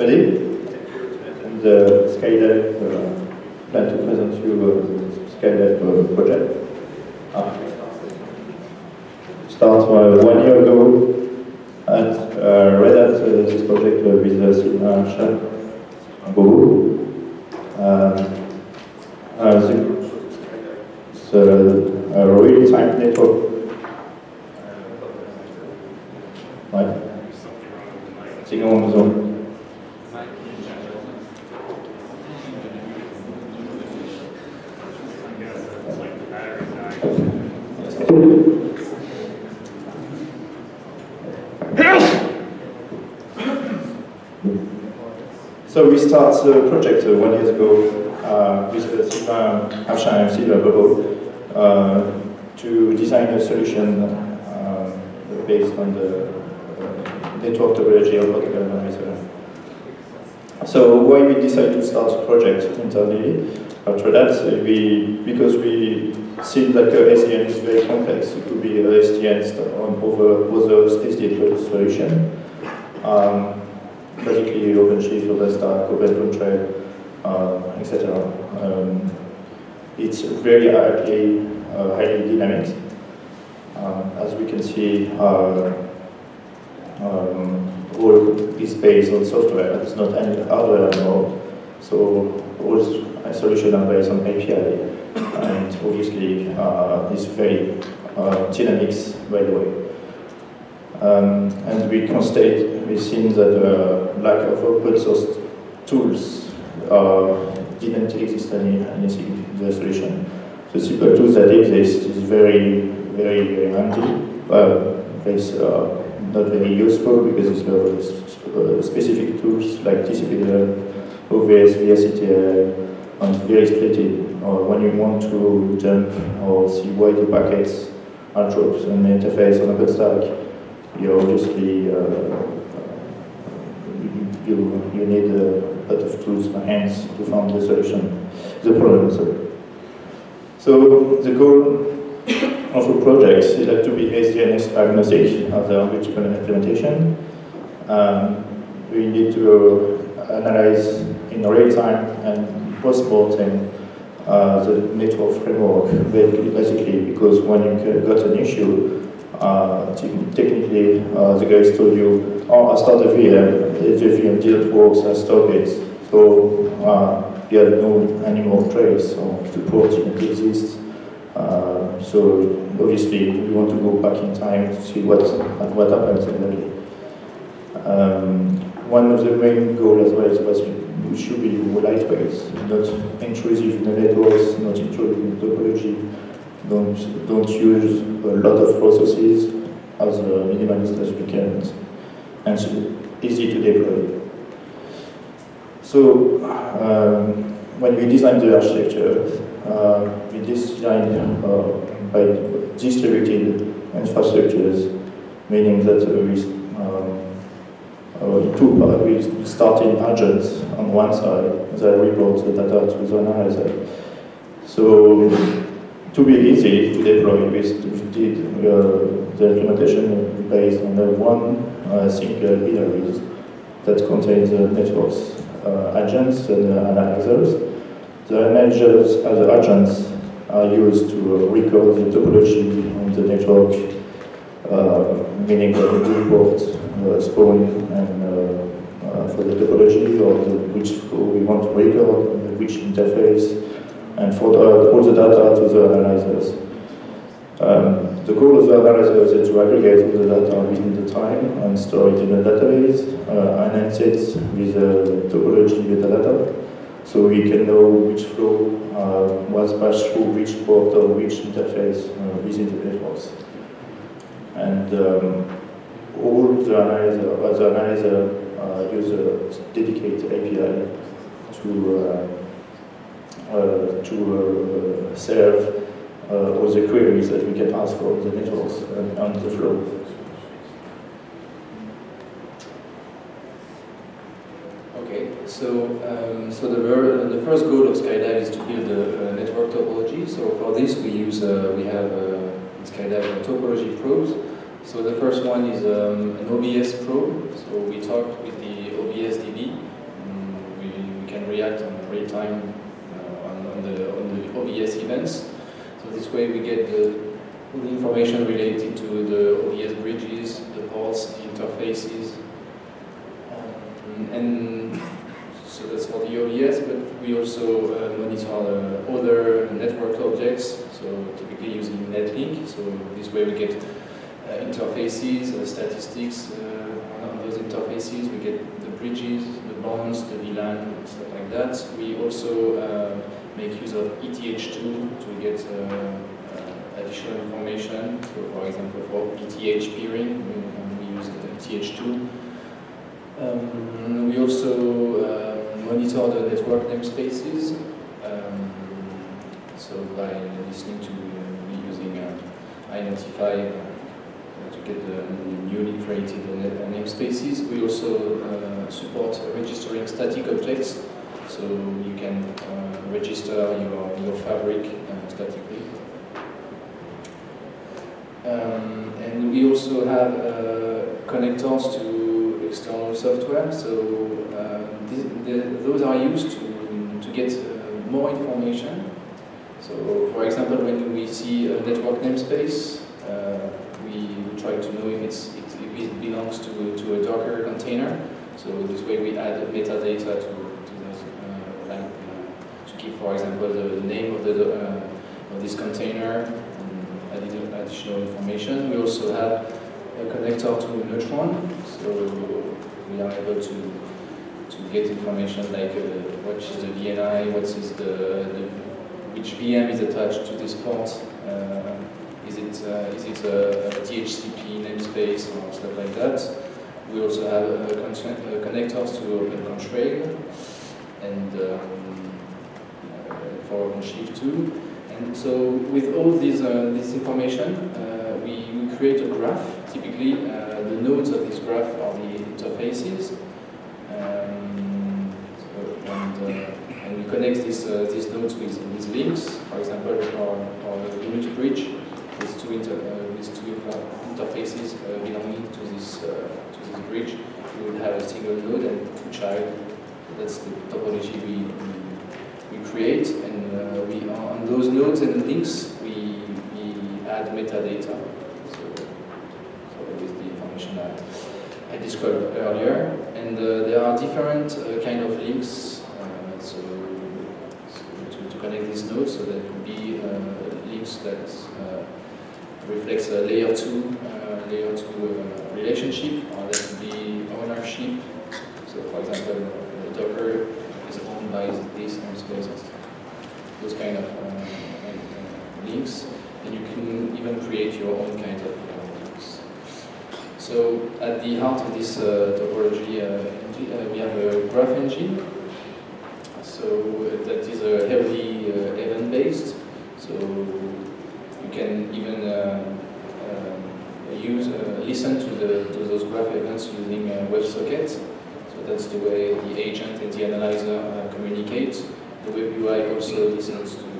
everybody. And Skydive plan to present you the Skydive project. Start 1 year ago and Red Hat this project with Sylvain Bobo. It's a real-time network. Ouais. Sinon, on zone. So we start the project 1 year ago with Sylvain Bobo to design a solution based on the network topology of local analyzer. So why we decided to start the project internally? After that, because we see that SDN is very complex. It could be SDN on other SDN solution. Basically, OpenShift, OpenStack, OpenControl, etc. It's very highly dynamic. As we can see, all is based on software. It's not any hardware anymore. So all solutions are based on API, and obviously it's very dynamic, by the way. And we've seen that lack of open source tools didn't exist anything in the solution. The simple tools that exist is very, very handy. It's not very useful because it's very specific tools like TCP/IP, OVS, VSETL, and very splitted. When you want to jump or see why the packets are dropped on the interface on OpenStack, you obviously you need a lot of tools and hands to find the solution, the problem. So the goal of a project is to be SDN agnostic as a language implementation. We need to analyze in real time and post-mortem the network framework basically, because when you got an issue, technically the guys told you, oh, I start a VM, the VM didn't work, so I stop it. So you had no any more trace, or support didn't exist. So obviously we want to go back in time to see what happens exactly. One of the main goals as well was you should be lightweight, not intrusive in the networks, not intrusive in topology. Don't use a lot of processes, as minimalist as we can, and so easy to deploy. So when we designed the architecture, we designed by distributed infrastructures, meaning that we started agents on one side that report the data to the analyzer. So to be easy to deploy, we did the implementation based on the one single binary that contains the networks agents and analyzers. The agents are used to record the topology on the network, meaning that we report spawn and for the topology or which flow we want to record, which interface, and for all the data to the analyzers. The goal of the analyzers is to aggregate all the data within the time and store it in a database, enhance it with topology metadata, so we can know which flow was passed through which port or which interface within the networks. And all the analyzer use a dedicated API to serve all the queries that we can ask for the networks and the flow. Okay, so the first goal of Skydive is to build a network topology. So for this we use we have in Skydive topology probes. So the first one is an OVS probe. So we talked with the OVS DB react on real time on the OVS events. So this way we get all the information related to the OVS bridges, the ports, the interfaces, and so that's for the OVS, but we also monitor other network objects, so typically using netlink. So this way we get interfaces, statistics on those interfaces, we get the bridges, the bonds, the VLAN, stuff like that. We also make use of ETH2 to get additional information. So for example, for ETH peering, we use ETH2. We also monitor the network namespaces. So by listening to using identify to get the newly created namespaces. We also support registering static objects, so you can register your fabric statically. And we also have connectors to external software, so those are used to get more information. So, for example, when we see a network namespace, we try to know if it belongs to a Docker container. So this way we add metadata to those, to keep, for example, the name of this container, additional information. We also have a connector to Neutron, so we are able to get information like what is the VNI, what is which VM is attached to this port. Is it a DHCP namespace or stuff like that? We also have connectors to OpenContrail and for OpenShift too. And so with all this information, we create a graph. Typically, the nodes of this graph are the interfaces, and we connect these nodes with links. For example, our image bridge. These two interfaces belonging to this bridge, we would have a single node and two child. That's the topology we create, and on those nodes and links we add metadata. So with the information I described earlier, and there are different kind of links. So to connect these nodes, so that could be links that reflects a layer 2 relationship, or that could be ownership. So, for example, Docker is owned by these namespaces. Those kind of links, and you can even create your own kind of links. So, at the heart of this topology engine, we have a graph engine. So that is heavily event-based. So you can even listen to those graph events using WebSockets. So that's the way the agent and the analyzer communicate. The Web UI also listens to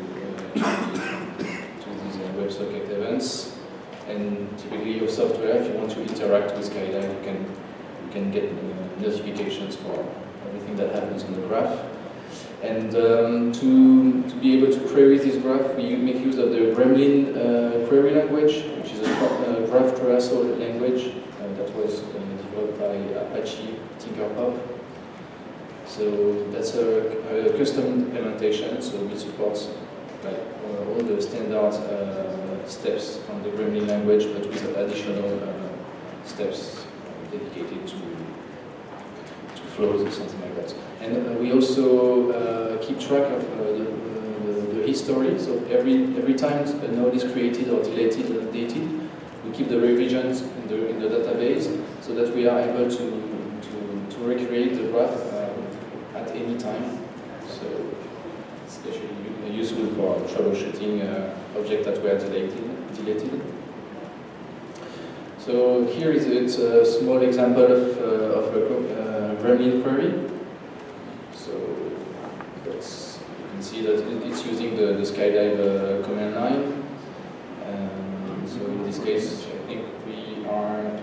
these WebSocket events. And typically your software, if you want to interact with Skydive, you can get notifications for everything that happens on the graph. And to be able to query this graph, we make use of the Gremlin query language, which is a graph traversal language that was developed by Apache Tinkerpop. So that's a custom implementation, so we support all the standard steps from the Gremlin language, but with additional steps dedicated to flows or something like that. And we also keep track of the history. So every time a node is created or deleted or updated, we keep the revisions in the database, so that we are able to recreate the graph at any time. So it's especially useful for troubleshooting objects that were deleted. So here is a small example of a Gremlin query. So you can see that it's using the Skydive command line. So in this case, I think we are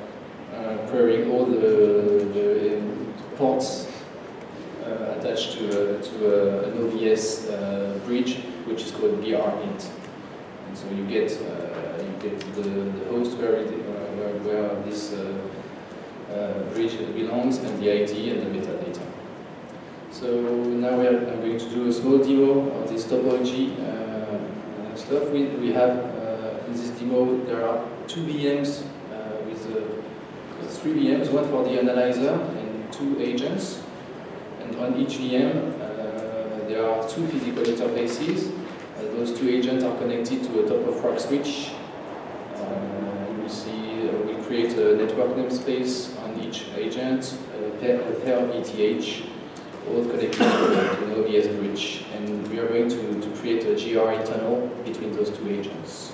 querying all the ports attached to to an OVS bridge, which is called BR-int. And so you get the host where this bridge belongs, and the ID and the metadata. So now I'm going to do a small demo of this topology stuff. We have in this demo there are two VMs with 3 VMs, one for the analyzer and 2 agents. And on each VM there are 2 physical interfaces. Those 2 agents are connected to a top-of-rack switch. You will see we create a network namespace on each agent, a pair of ETH, all connected to an OVS bridge. And we are going to create a GRE tunnel between those 2 agents.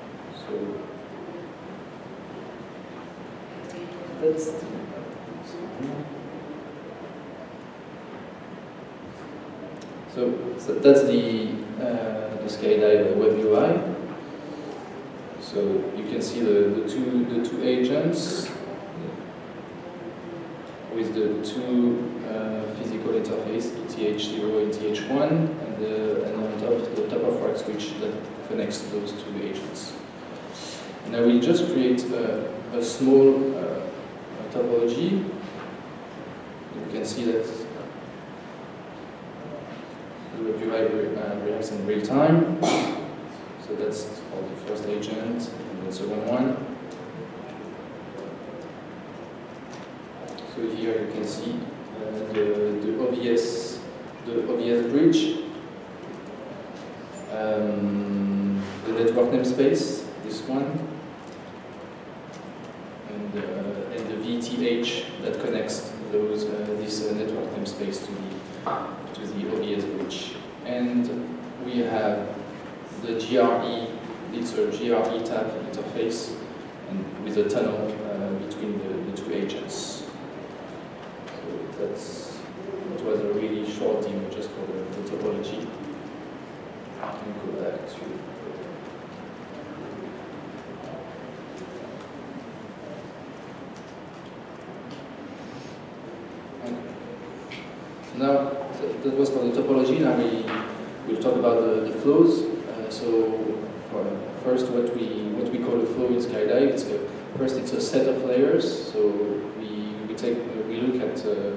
So that's the Skydive web UI. So you can see the two agents with the 2 physical interface, ETH0 and ETH1, and on top the top-of-rack switch that connects those 2 agents. And I will just create a small topology. You can see that the web UI reacts in real time. So that's for the first agent and the second one. So here you can see the OVS bridge, the network namespace, this one, and the VTH that connects this network namespace to the OVS bridge. And we have the GRE, it's a GRE tab interface, and with a tunnel between the 2 agents. So that was a really short demo just for the topology. I can go back to. Okay. So now that was for the topology. Now we'll talk about the flows. So first, what we call a flow in Skydive. First, it's a set of layers. So we look at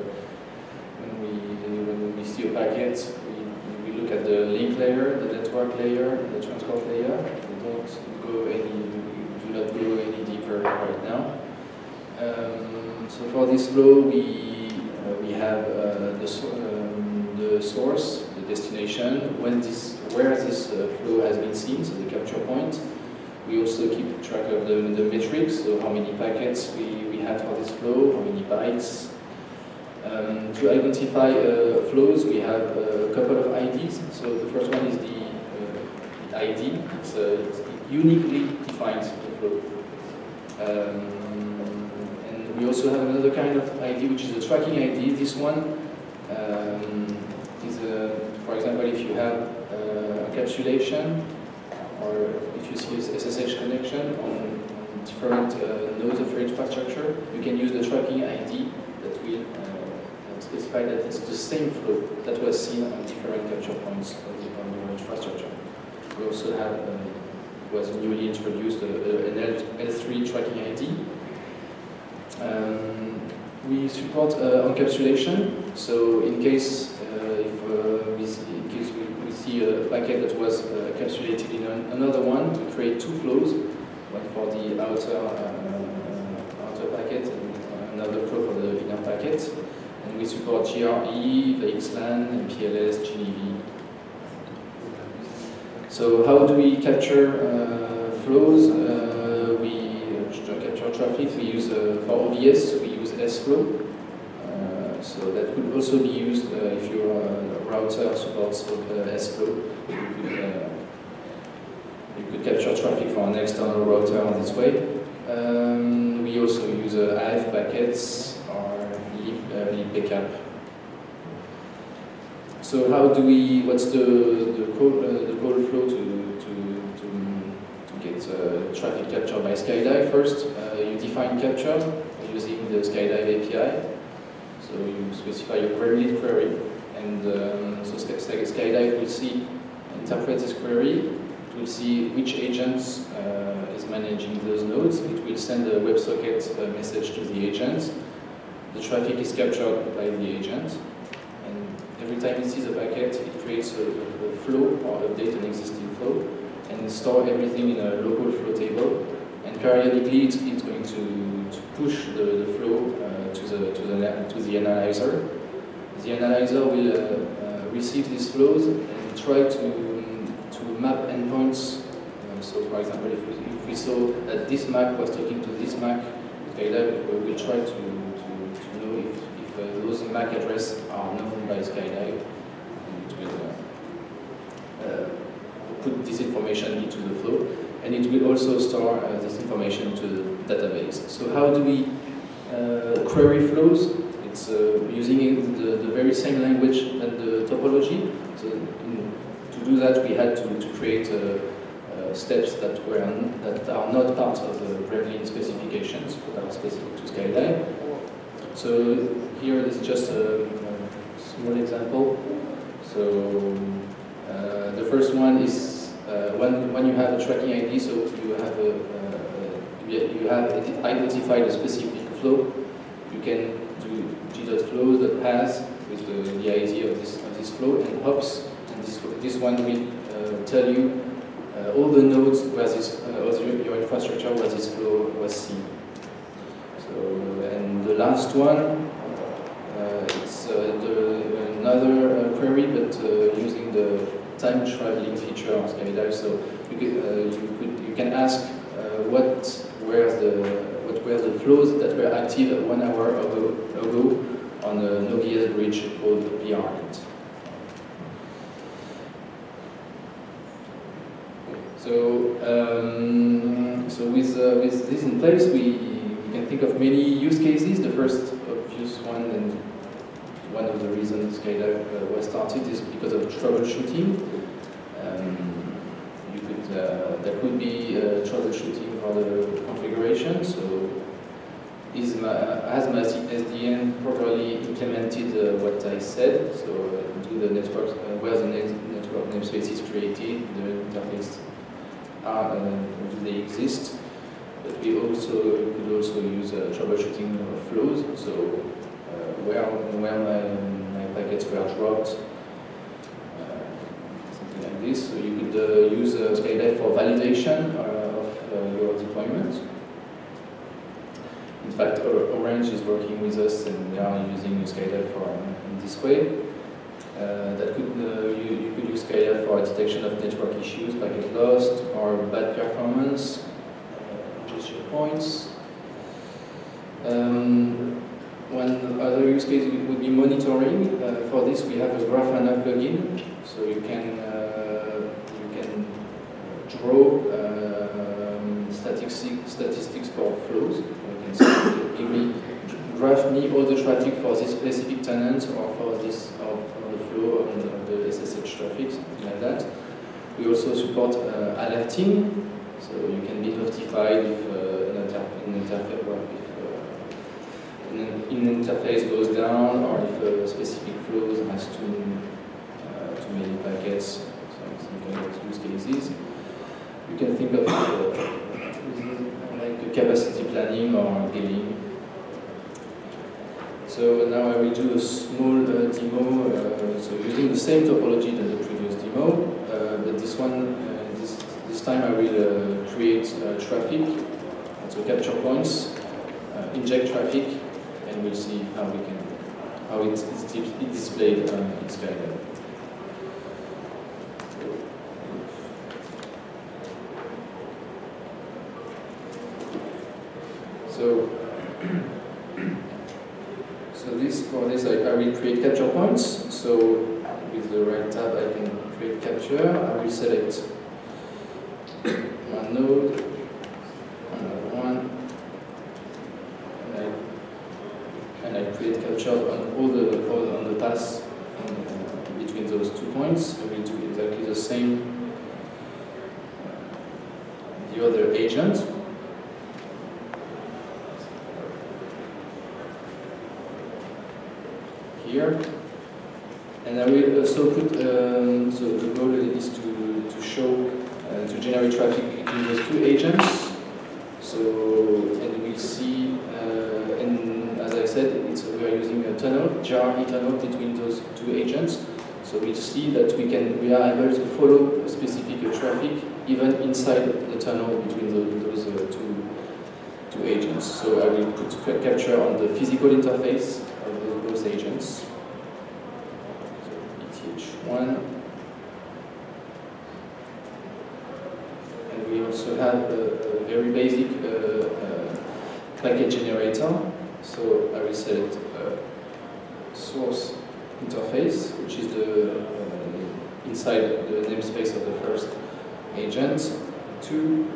when we see a packet, we look at the link layer, the network layer, and the transport layer. We do not go any deeper right now. So for this flow, we have the source, the destination, where this flow has been seen, so the capture point. We also keep track of the metrics, so how many packets we had for this flow, how many bytes. To identify flows, we have a couple of IDs. So the first one is the ID. It uniquely defines the flow. And we also have another kind of ID, which is a tracking ID. This one is, for example, if you have encapsulation, or if you see a SSH connection on different nodes of your infrastructure, you can use the tracking ID that will specify that it's the same flow that was seen on different capture points on your infrastructure. We also have, was newly introduced an L3 tracking ID. We support encapsulation, so in case we see a packet that was encapsulated in another one, we create 2 flows, one for the outer packet and another flow for the inner packet. And we support GRE, VXLAN, MPLS, GNV. So how do we capture flows? We capture traffic. We use for OVS, we use SFlow. So that could also be used if your router supports SFlow. You could capture traffic from an external router on this way. We also use AF packets or libbackup. So how do we? What's the call flow to get traffic captured by Skydive? First, you define capture using the Skydive API. So you specify your query, And so Skydive will see, interpret this query. It will see which agent is managing those nodes. It will send a WebSocket message to the agent. The traffic is captured by the agent. And every time it sees a packet, it creates a flow or update an existing flow and store everything in a local flow table. And periodically, it's going to push the flow to the analyzer. The analyzer will receive these flows and try to map endpoints. So, for example, if we saw that this MAC was talking to this MAC, Skydive will try to know if those MAC addresses are known by Skydive. And it will put this information into the flow, and it will also store this information to the database. So, how do we query flows? It's using the very same language and the topology. So to do that, we had to create steps that are not part of the Gremlin specifications, that are specific to Skydive. So here is just a small example. So the first one is when you have a tracking ID. So you have identified a specific flow. You can do g.flow.has with the ID of this flow and hops, and this one will tell you all the nodes where this your infrastructure where this flow was seen. So and the last one, it's another query, but using the time traveling feature of Skydive. So you can ask what were the flows that were active 1 hour ago on a Novia's bridge called PRNet. So with this in place, we can think of many use cases. The first obvious one, and one of the reasons Skydive was started, is because of troubleshooting. That could be troubleshooting for the configuration. So, has my SDN properly implemented what I said? So, do the network where the network namespace is created, the interface do they exist? But we could also use troubleshooting of flows. So, where my packets were dropped. Like this, so you could use Skydive for validation of your deployment. In fact, Orange is working with us, and they are using Skydive in this way. You could use Skydive for detection of network issues, packet lost, or bad performance, gesture points. One other use case would be monitoring. For this, we have a Grafana plugin, so you can draw statistics for flows. You can say, graph me all the traffic for this specific tenant or for this the flow of the SSH traffic, something like that. We also support alerting, so you can be notified if an interface goes down, or if a specific flow has too many packets, some kind of use cases. You can think of like capacity planning or billing. So now I will do a small demo, so using the same topology than the previous demo, but this one, this time I will create traffic, so capture points, inject traffic, and we'll see how it's displayed in Skydive. For this, I will create capture points. So with the right tab, I can create capture. I will select one node, another one, and I create captures on all the paths between those 2 points. I will do exactly the same the other agent. Here, and also put, so the goal is to show, to generate traffic between those two agents. So, and we'll see, and as I said, we are using a tunnel, GRE tunnel between those two agents. So we'll see that we are able to follow a specific traffic even inside the tunnel between those two agents. So I will put capture on the physical interface of those agents. One, and we also have a very basic packet generator. So I will select source interface, which is the inside the namespace of the first agent, to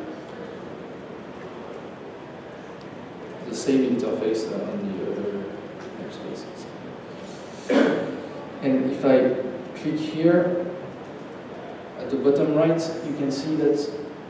the same interface on the other namespaces. And if I click here, at the bottom right, you can see that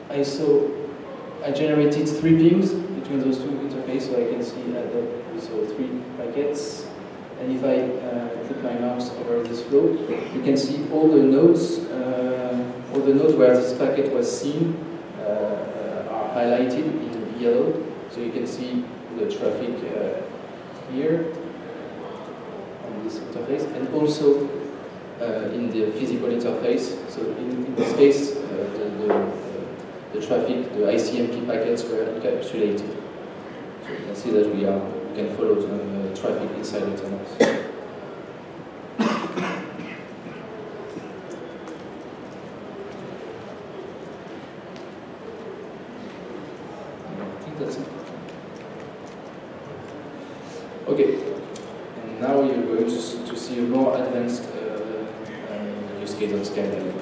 I generated 3 pings between those two interfaces, so I can see that we saw 3 packets. And if I put my mouse over this flow, you can see all the nodes where this packet was seen are highlighted in yellow. So you can see the traffic here on this interface, and also in the physical interface. So in this case, the traffic, the ICMP packets were encapsulated. So you can see that we can follow the traffic inside the tunnels. I think that's it. Okay, and now you're going to see a more advanced use case of Skydive.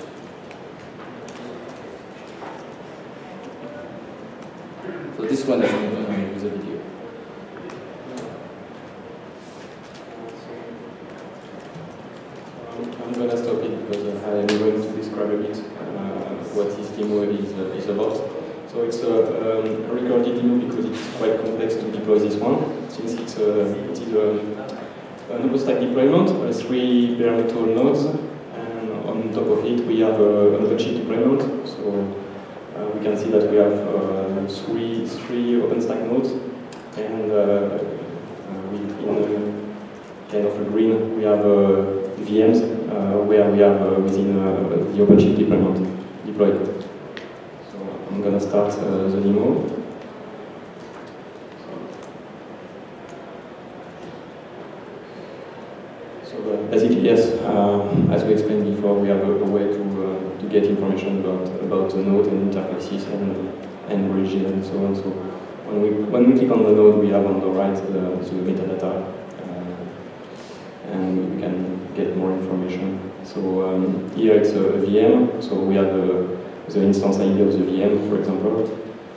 So this one is with a video. I'm going to stop it because I'm going to describe a bit what this demo is about. So it's a recorded demo because it's quite complex to deploy this one, since it is an OpenStack deployment, 3 bare metal nodes, and on top of it we have an OpenShift deployment. So we can see that we have three OpenStack nodes, and in kind of a green we have VMs where we have within the OpenShift deployment deployed. So I'm going to start the demo. So basically, yes, as we explained before, we have a way to get information about the node and interfaces and bridges and so on. So when we click on the node, we have on the right the metadata, and we can get more information. So here it's a VM, so we have the instance ID of the VM, for example.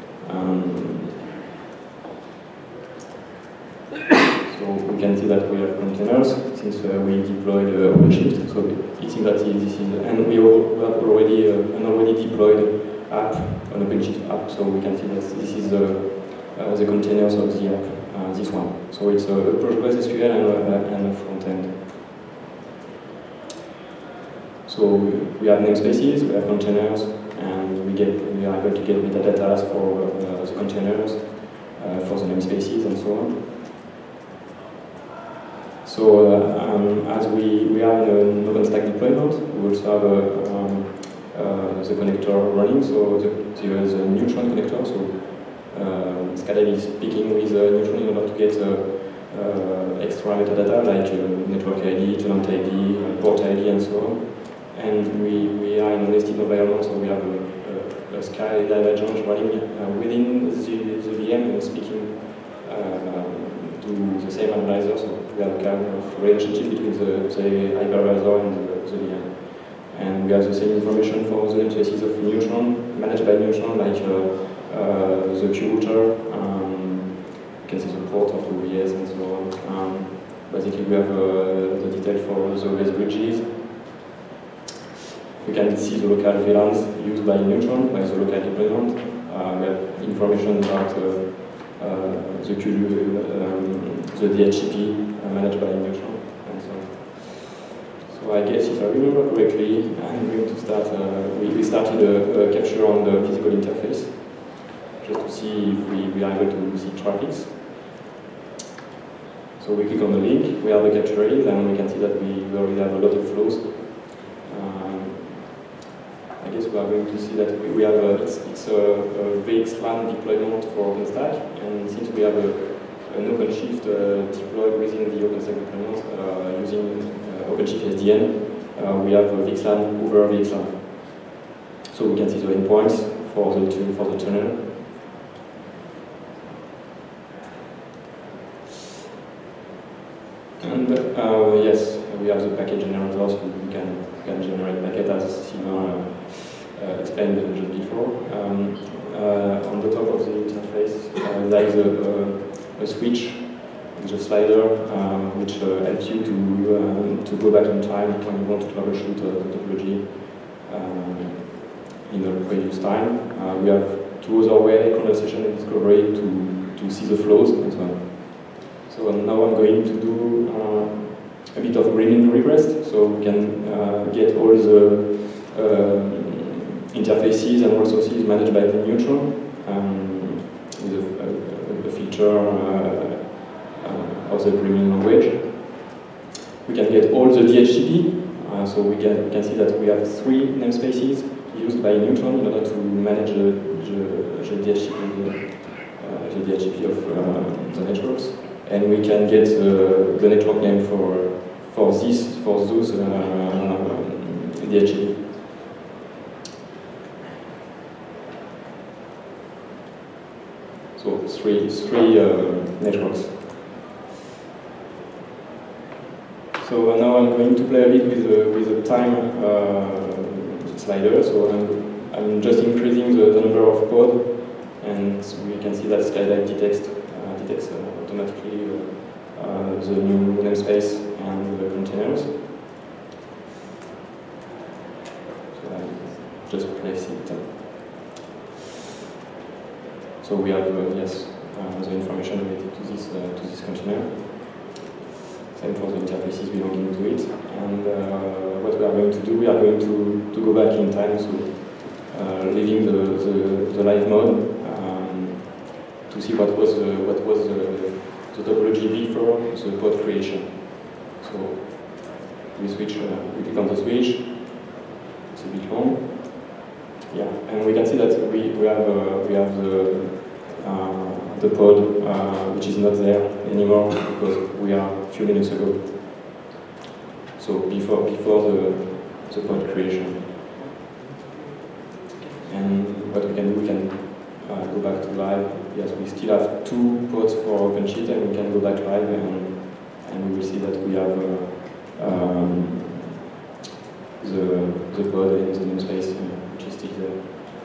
So we can see that we have containers since we deployed OpenShift. So it seems that this is, and we have already an already deployed app, an OpenShift app. So we can see that this is the containers of the app, this one. So it's a PostgreSQL and a front end. So we have namespaces, we have containers, and we are able to get metadata for the containers, for the namespaces, and so on. So as we are in an OpenStack deployment, we also have the connector running. So there is a neutron connector. So Skydive is speaking with neutron in order to get extra metadata like network ID, tenant ID, port ID, and so on. And we are in a nested environment, so we have a Skydive agent running within the VM and speaking to the same analyzer. So we have a kind of relationship between the hypervisor and the VM. And we have the same information for the namespaces of Neutron, managed by Neutron, like the queue router, you can see the port of OBS and so on. Basically we have the detail for the OBS bridges. We can see the local VLANs used by Neutron, by the local deployment. We have information about the DHCP managed by Neutron, and so on. So So I guess if I remember correctly, I'm going to start, we started a capture on the physical interface, just to see if we are able to see traffics. So we click on the link, we have the capture is, and we can see that we already have a lot of flows. I guess we are going to see that we have it's a VXLAN deployment for OpenStack, and since we have an OpenShift deployed within the OpenStack deployment using OpenShift SDN, we have VXLAN over VXLAN. So we can see the endpoints for the tunnel. And yes, we have the packet generators. We can generate packet as Sylvain explained just before. On the top of the interface, there is a switch with a slider which helps you to go back in time when you want to troubleshoot the topology in the previous time. We have two other ways, conversation and discovery, to see the flows and so on. So now I'm going to do a bit of gremlin regress, so we can get all the interfaces and all sources managed by the neutron with a feature of the gremlin language. We can get all the DHCP, so we can see that we have 3 namespaces used by neutron in order to manage the DHCP of the networks. And we can get the network name for those DHCP. So three networks. So now I'm going to play a bit with the time slider. So I'm just increasing the number of pod, and we can see that Skydive detects automatically the new namespace and the containers. So I just place it. So we have yes the information related to this container. Same for the interfaces belonging to it. And what we are going to do, we are going to go back in time, so leaving the live mode to see what was the topology before the pod creation. So we switch, we click on the switch. It's a bit long. Yeah, and we can see that we have the pod which is not there anymore because we are a few minutes ago. So before the pod creation. And what we can do, we can go back to live. Yes, we still have 2 pods for OpenShift, and we can go back live, and we will see that we have the pod in the namespace, which is still there.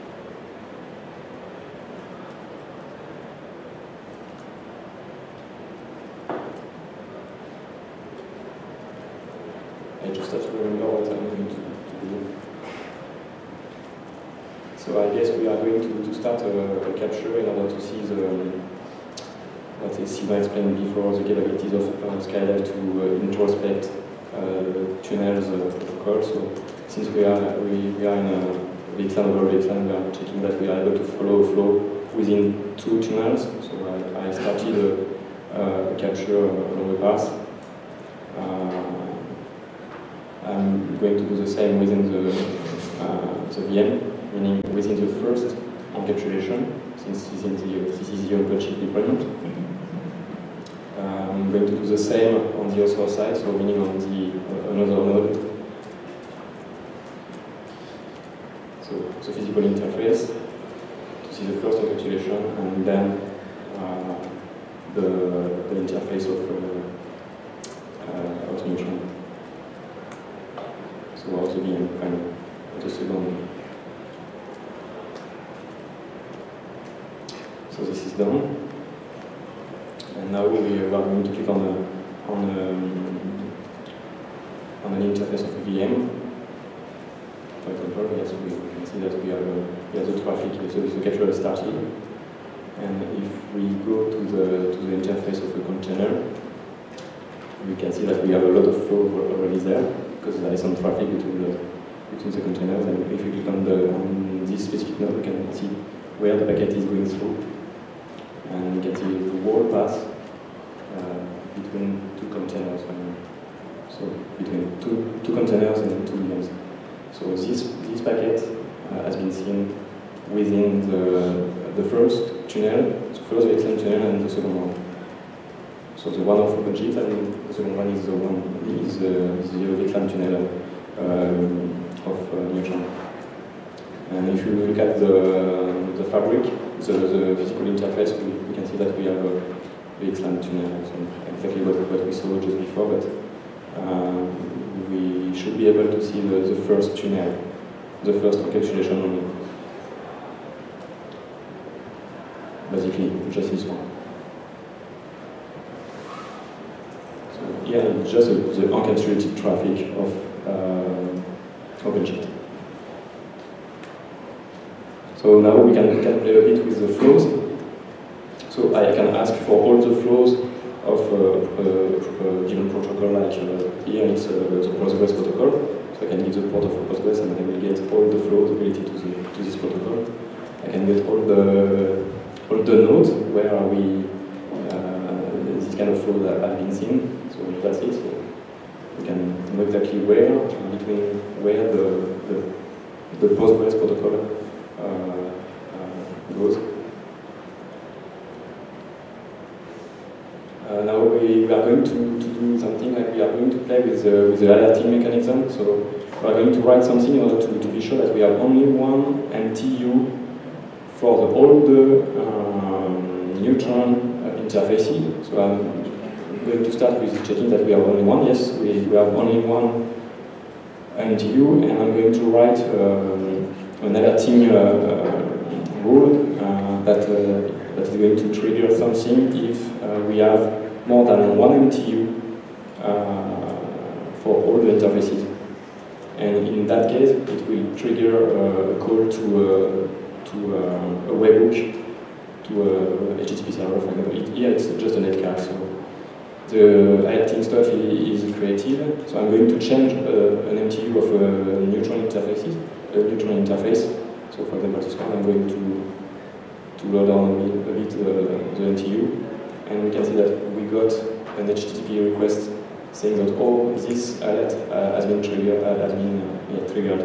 I just have to remember what I'm going to do. So I guess we are going to start a capture in order to see what Sylvain explained before, the capabilities of Skydive to introspect tunnels protocol. So since we are in a VXLAN over VXLAN, we are checking that we are able to follow a flow within 2 tunnels. So I started a capture along the path. I'm going to do the same within the VM. Meaning within the first encapsulation, since this is the OpenShift deployment. I'm going to do the same on the other side, so meaning on another node. So the physical interface to see the first encapsulation, and then the interface of neutron. So also being kind of the second. So this is done, and now we are going to click on an interface of a VM. For example, yes, we can see that we have the traffic, so the capture is started, and if we go to the interface of the container, we can see that we have a lot of flow already there. because there is some traffic between the containers, and if you click on this specific node, you can see where the packet is going through, and you can see the whole path between two containers, so between two containers and two VMs. So this packet has been seen within the first tunnel, the first VXLAN tunnel, and the second one. So the one of OpenShift, and the second one is the VXLAN tunnel of Neutron. And if you look at the fabric, the physical interface, we can see that we have a VXLAN tunnel, so exactly what we saw just before, but we should be able to see the first tunnel, the first encapsulation only. Basically, just this one. So here, just the encapsulated traffic of OpenShift. So now we can play a bit with the flows. So I can ask for all the flows of a given protocol, like here it's the Postgres protocol. So I can give the port of Postgres and I will get all the flows related to this protocol. I can get all the nodes where this kind of flow that have been seen. So that's it. So we can know exactly where the Postgres protocol goes. Now we are going to do something like we are going to play with the alerting mechanism. So we are going to write something in order to be sure that we have only one MTU for all the Neutron interfaces. So I'm going to start with checking that we have only one. Yes, we have only one MTU, and I'm going to write an alerting rule that is going to trigger something if we have more than one MTU for all the interfaces. And in that case, it will trigger a call to a webhook, to a HTTP server, for example. Here it's just a netcard, so the alerting stuff is creative. So I'm going to change an MTU of a Neutron interface. So for example, this one, I'm going to load down a bit the MTU, and we can see that we got an HTTP request saying that this alert has been triggered.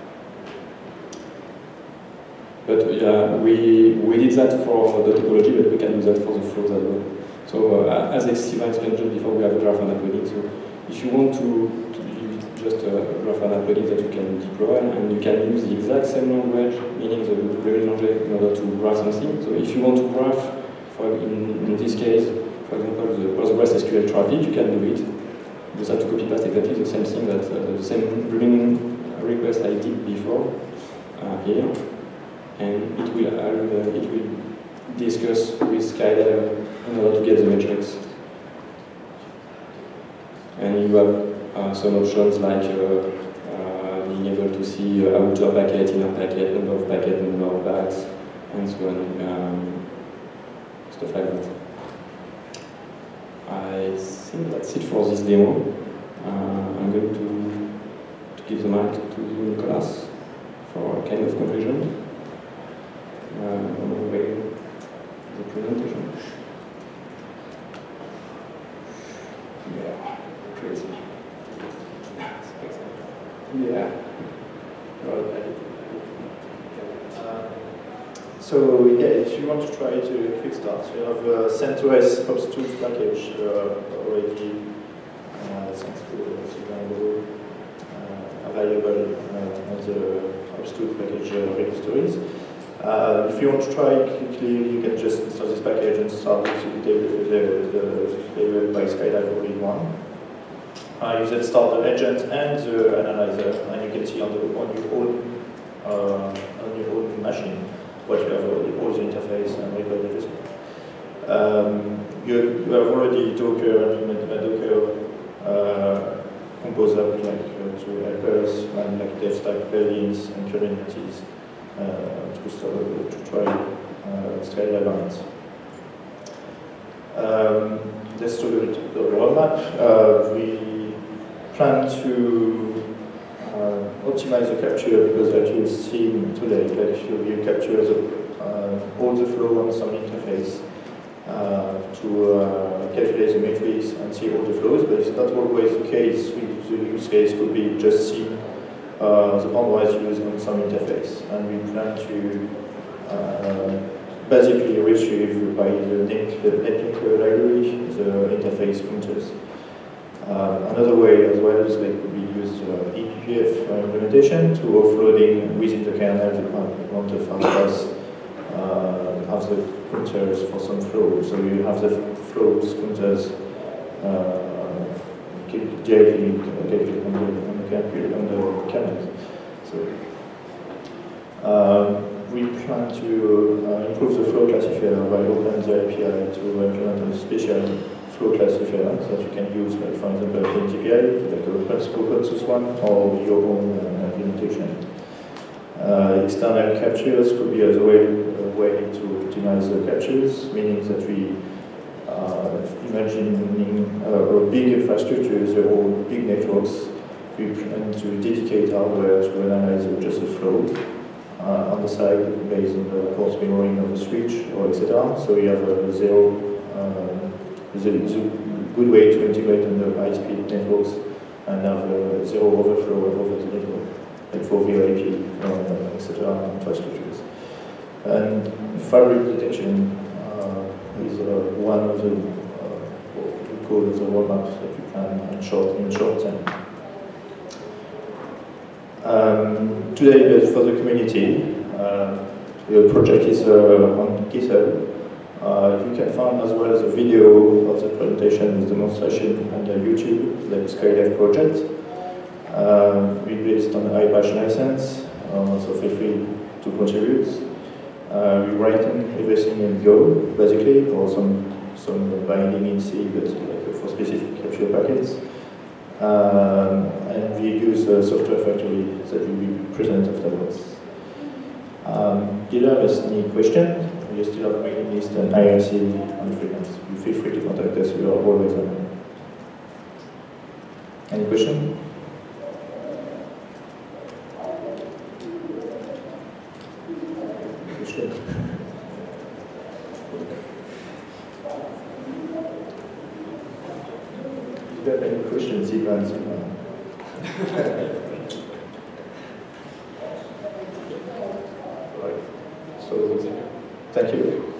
But we did that for the topology, but we can do that for the flows as well. So as Steven explained just before, we have a Grafana plugin. So if you want to just a Grafana plugin that you can deploy, and you can use the exact same language, meaning the real language, in order to graph something. So if you want to graph, in this case, for example, the Postgres SQL traffic, you can do it. You just have to copy paste exactly the same thing, that the same request I did before here, and it will discuss with Skydive in order to get the metrics. And you have some options like being able to see outer packet, inner packet, number of packets, number of bytes, and so on, stuff like that. I think that's it for this demo. I'm going to give the mic to Nicolas for a kind of conclusion. The presentation. Yeah, crazy. Yeah. So yeah, if you want to try to quick start, you have CentOS Dojo package already, thanks to Skydive, available on the Dojo package repositories. If you want to try quickly, you can just install this package and start the by Skydive all in one. You then start the agent and the analyzer, and you can see on your own machine what you have already, all the interface and record everything. You have already Docker and Docker composer to help us and like DevStack plugins and Kubernetes to try Skydive on it. Let's do the roadmap. plan to optimize the capture because like you've seen today, like you capture all the flow on some interface to calculate the metrics and see all the flows, but it's not always the case. The use case could be just see the boundwise used on some interface, and we plan to basically retrieve by the network library the interface counters. Another way as well is like could be used ePPF implementation to offloading within the kernel the amount of outputs have the counters for some flow. So you have the flows counters directly on the kernel. So we plan to improve the flow classifier by opening the API to implement a special flow classifier that you can use, like for example, NTPI, like a open source one, or your own implementation. External captures could be as well a way to optimize the captures, meaning that we imagining big infrastructures or big networks, we plan to dedicate hardware to analyze just the flow on the side based on the port mirroring of the switch or etc. So you have a zero. It's a good way to integrate on the high-speed networks and have zero overflow over the network, like for VoIP, etc. infrastructures. And fabric detection is one of the what we call the roadmaps that we plan in short term. Today, for the community, the project is on GitHub. You can find as well as a video of the presentation with demonstration on the YouTube, like Skydive project. We based on the iBash license, so feel free to contribute. We're writing everything in Go, basically, or some binding in C, but like for specific capture packets. And we use a software factory that will be present afterwards. Do you have any question? You still have mailing list and IRC on freelance. You feel free to contact us. We are always on. Any question? Question? If you have any questions, Ivan. Right. So, thank you.